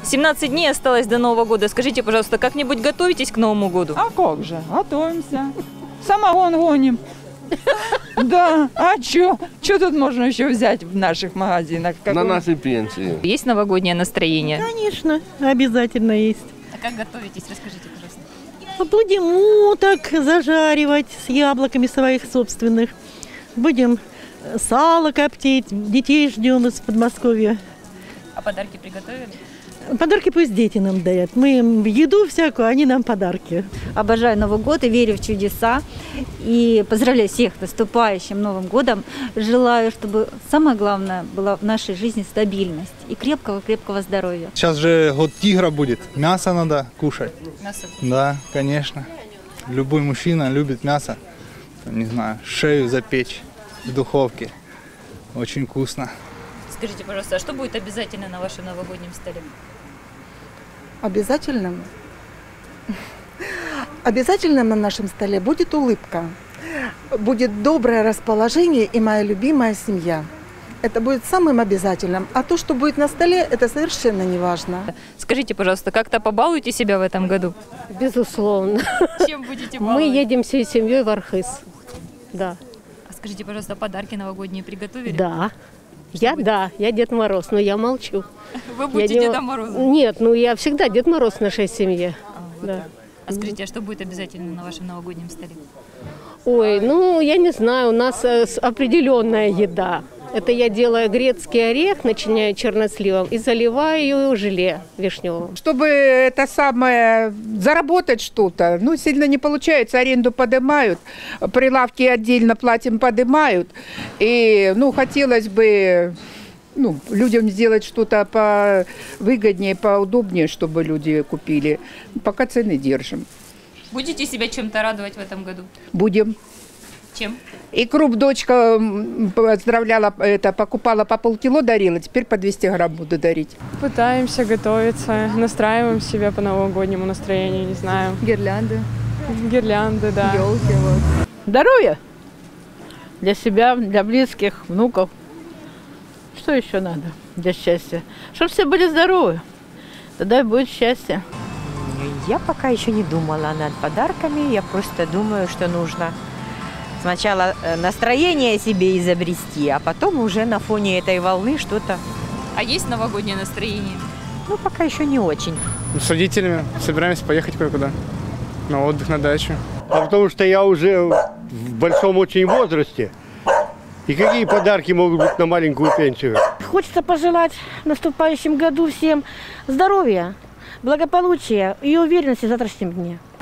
17 дней осталось до Нового года. Скажите, пожалуйста, как-нибудь готовитесь к Новому году? А как же? Готовимся. Самогон гоним. Да, а что? Что тут можно еще взять в наших магазинах? На нашей пенсии. Есть новогоднее настроение? Конечно, обязательно есть. А как готовитесь? Расскажите, пожалуйста. Будем уток зажаривать с яблоками своих собственных. Будем сало коптить. Детей ждем из Подмосковья. А подарки приготовили? Подарки пусть дети нам дают. Мы им еду всякую, они нам подарки. Обожаю Новый год и верю в чудеса. И поздравляю всех с наступающим Новым годом. Желаю, чтобы самое главное была в нашей жизни стабильность и крепкого-крепкого здоровья. Сейчас же год тигра будет. Мясо надо кушать. Мясо? Да, конечно. Любой мужчина любит мясо. Не знаю, шею запечь в духовке. Очень вкусно. Скажите, пожалуйста, а что будет обязательно на вашем новогоднем столе? Обязательным? Обязательным на нашем столе будет улыбка, будет доброе расположение и моя любимая семья. Это будет самым обязательным. А то, что будет на столе, это совершенно не важно. Скажите, пожалуйста, как-то побалуйте себя в этом году? Безусловно. Чем будете баловать? Мы едем всей семьей в Архыз. Да. А скажите, пожалуйста, подарки новогодние приготовили? Да. Я Дед Мороз, но я молчу. Вы будете Дедом Морозом? Нет, я всегда Дед Мороз в нашей семье. Вот Да. так. А скажите, а что будет обязательно на вашем новогоднем столе? Ой, я не знаю, у нас определенная еда. Это я делаю грецкий орех, начиняю черносливом и заливаю желе вишневым. Чтобы это самое, заработать что-то, сильно не получается, аренду поднимают, прилавки отдельно платим, поднимают. И, хотелось бы, людям сделать что-то повыгоднее, поудобнее, чтобы люди купили. Пока цены держим. Будете себя чем-то радовать в этом году? Будем. Чем? Икру дочка поздравляла, покупала по полкило, дарила, теперь по 200 грамм буду дарить. Пытаемся готовиться, настраиваем себя по новогоднему настроению, не знаю. Гирлянды. Гирлянды, да. Елки, вот. Здоровья для себя, для близких, внуков. Что еще надо для счастья? Чтобы все были здоровы, тогда и будет счастье. Я пока еще не думала над подарками, я просто думаю, что нужно сначала настроение себе изобрести, а потом уже на фоне этой волны что-то. А есть новогоднее настроение? Пока еще не очень. С родителями собираемся поехать кое-куда, на отдых, на дачу. Потому что я уже в большом очень возрасте. И какие подарки могут быть на маленькую пенсию? Хочется пожелать в наступающем году всем здоровья, благополучия и уверенности в завтрашнем дне.